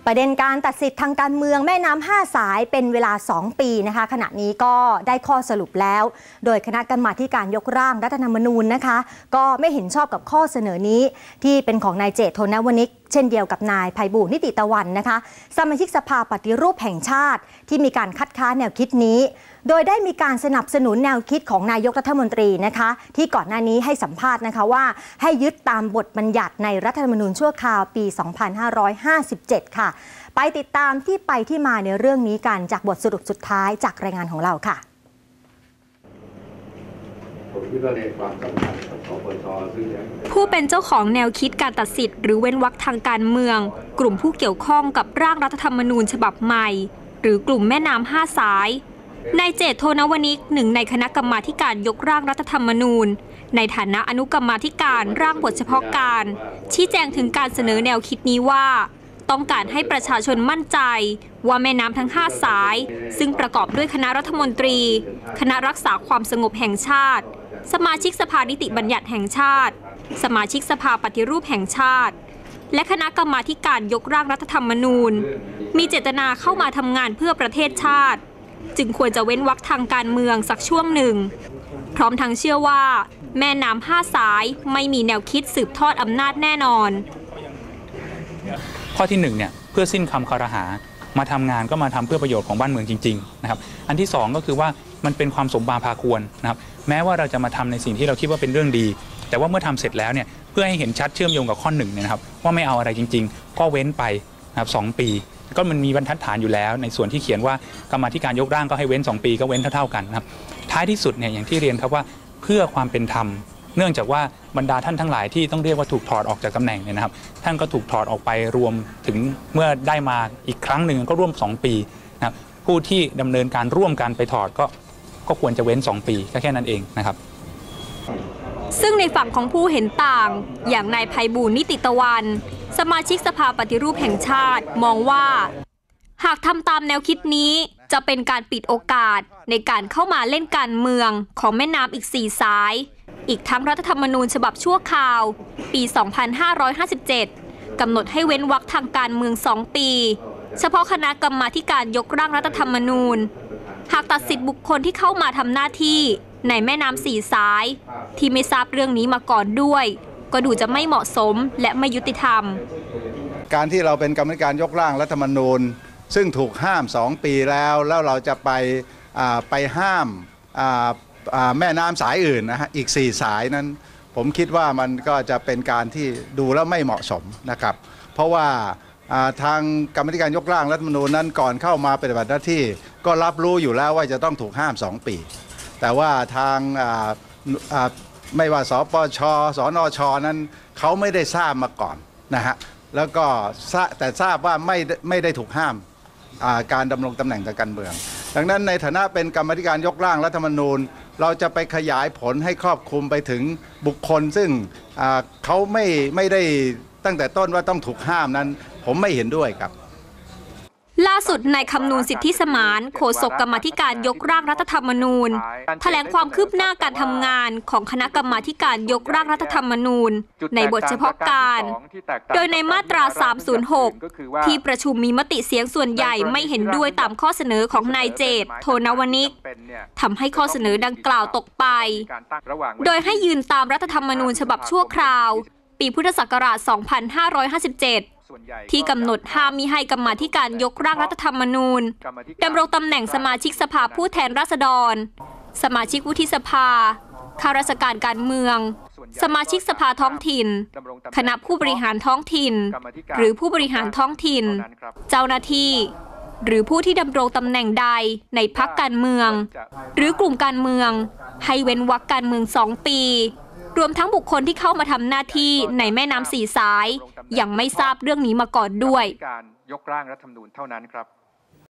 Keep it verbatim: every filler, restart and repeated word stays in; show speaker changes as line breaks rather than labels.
ประเด็นการตัดสิทธิ์ทางการเมืองแม่น้ำห้าสายเป็นเวลาสองปีนะคะขณะนี้ก็ได้ข้อสรุปแล้วโดยคณะกรรมาธิการยกร่างรัฐธรรมนูญนะคะก็ไม่เห็นชอบกับข้อเสนอนี้ที่เป็นของนายเจต โทนวณิชเช่นเดียวกับนายไพบูลย์ นิติตะวันนะคะสมาชิกสภาปฏิรูปแห่งชาติที่มีการคัดค้านแนวคิดนี้โดยได้มีการสนับสนุนแนวคิดของนายกรัฐมนตรีนะคะที่ก่อนหน้านี้ให้สัมภาษณ์นะคะว่าให้ยึดตามบทบัญญัติในรัฐธรรมนูญชั่วคราวปี สองพันห้าร้อยห้าสิบเจ็ด ค่ะไปติดตามที่ไปที่มาในเรื่องนี้กันจากบทสรุปสุดท้ายจากรายงานของเราค่ะ
ผู้เป็นเจ้าของแนวคิดการตัดสิทธิ์หรือเว้นวรรคทางการเมืองกลุ่มผู้เกี่ยวข้องกับร่างรัฐธรรมนูญฉบับใหม่หรือกลุ่มแม่น้ำห้าสายนายเจต โทนวณิชหนึ่งในคณะกรรมาธิการยกร่างรัฐธรรมนูญในฐานะอนุกรรมาธิการร่างบทเฉพาะการชี้แจงถึงการเสนอแนวคิดนี้ว่าต้องการให้ประชาชนมั่นใจว่าแม่น้ำทั้งห้าสายซึ่งประกอบด้วยคณะรัฐมนตรีคณะรักษาความสงบแห่งชาติสมาชิกสภานิติบัญญัติแห่งชาติสมาชิกสภาปฏิรูปแห่งชาติและคณะกรรมาธิการยกร่างรัฐธรรมนูญมีเจตนาเข้ามาทำงานเพื่อประเทศชาติจึงควรจะเว้นวรรคทางการเมืองสักช่วงหนึ่งพร้อมทั้งเชื่อว่าแม่น้ำห้าสายไม่มีแนวคิดสืบทอดอำนาจแน่นอน
ข้อที่หนึ่งเนี่ยเพื่อสิ้นคำคารหามาทำงานก็มาทำเพื่อประโยชน์ของบ้านเมืองจริงๆนะครับอันที่สองก็คือว่ามันเป็นความสมมาพาควรนะครับแม้ว่าเราจะมาทำในสิ่งที่เราคิดว่าเป็นเรื่องดีแต่ว่าเมื่อทำเสร็จแล้วเนี่ยเพื่อให้เห็นชัดเชื่อมโยงกับข้อหนึ่งเนี่ยนะครับว่าไม่เอาอะไรจริงๆก็เว้นไปนะครับสองปีก็มันมีบรรทัดฐานอยู่แล้วในส่วนที่เขียนว่ากรรมาธิการยกร่างก็ให้เว้นสองปีก็เว้นเท่าๆกันนะครับท้ายที่สุดเนี่ยอย่างที่เรียนครับว่าเพื่อความเป็นธรรมเนื่องจากว่าบรรดาท่านทั้งหลายที่ต้องเรียกว่าถูกถอดออกจากตำแหน่งเนี่ยนะครับท่านก็ถูกถอดออกไปรวมถึงเมื่อได้มาอีกครั้งหนึ่งก็ร่วมสองปีนะครับผู้ที่ดำเนินการร่วมกันไปถอดก็ก็ควรจะเว้นสองปีแค่นั้นเองนะครับ
ซึ่งในฝั่งของผู้เห็นต่างอย่างนายไพบูลย์ นิติตะวันสมาชิกสภาปฏิรูปแห่งชาติมองว่าหากทำตามแนวคิดนี้จะเป็นการปิดโอกาสในการเข้ามาเล่นการเมืองของแม่น้ำอีกสี่สายอีกทั้งรัฐธรรมนูญฉบับชั่วคราวปี สองพันห้าร้อยห้าสิบเจ็ด กำหนดให้เว้นวรรคทางการเมืองสองปีเฉพาะคณะกรรมาธิการยกร่างรัฐธรรมนูญหากตัดสิทธิบุคคลที่เข้ามาทำหน้าที่ในแม่น้ำสี่สายที่ไม่ทราบเรื่องนี้มาก่อนด้วยก็ดูจะไม่เหมาะสมและไม่ยุติธรรม
การที่เราเป็นกรรมการยกร่างรัฐธรรมนูญซึ่งถูกห้ามสองปีแล้วแล้วเราจะไปไปห้ามแม่น้ำสายอื่นนะฮะอีกสี่สายนั้นผมคิดว่ามันก็จะเป็นการที่ดูแล้วไม่เหมาะสมนะครับเพราะว่าทางกรรมการยกร่างรัฐธรรมนูญนั้นก่อนเข้ามาปฏิบัติหน้าที่ก็รับรู้อยู่แล้วว่าจะต้องถูกห้ามสองปีแต่ว่าทางไม่ว่าสปช.สนช.นั้นเขาไม่ได้ทราบมาก่อนนะฮะแล้วก็แต่ทราบว่าไม่ไม่ได้ถูกห้ามการดำรงตำแหน่งทางการเมืองดังนั้นในฐานะเป็นกรรมการยกร่างรัฐธรรมนูญเราจะไปขยายผลให้ครอบคลุมไปถึงบุคคลซึ่งเขาไม่ไม่ได้ตั้งแต่ต้นว่าต้องถูกห้ามนั้นผมไม่เห็นด้วยครับ
ล่าสุดนายคำนูนสิทธิสมานโฆษกกรรมาธิการยกร่างรัฐธรรมนูญแถลงความคืบหน้าการทำงานของคณะกรรมาธิการยกร่างรัฐธรรมนูญในบทเฉพาะการโดยในมาตราสามศูนย์หกที่ประชุมมีมติเสียงส่วนใหญ่ไม่เห็นด้วยตามข้อเสนอของนายเจต โทนวณิชทำให้ข้อเสนอดังกล่าวตกไปโดยให้ยืนตามรัฐธรรมนูญฉบับชั่วคราวปีพุทธศักราช สองพันห้าร้อยห้าสิบเจ็ดที่กำหนดห้ามมิให้กรรมาธิการยกร่างรัฐธรรมนูญดำรงตำแหน่งสมาชิกสภาผู้แทนราษฎรสมาชิกวุฒิสภาข้าราชการการเมืองสมาชิกสภาท้องถิ่นคณะผู้บริหารท้องถิ่นหรือผู้บริหารท้องถิ่นเจ้าหน้าที่หรือผู้ที่ดำรงตำแหน่งใดในพรรคการเมืองหรือกลุ่มการเมืองให้เว้นวรรคการเมืองสองปีรวมทั้งบุคคลที่เข้ามาทำหน้าที่ในแม่น้ำสี่สายยังไม่ทราบเรื่องนี้มาก่อนด้วย
การยกร่างรัฐธรรมนูญเท่านั้นครับ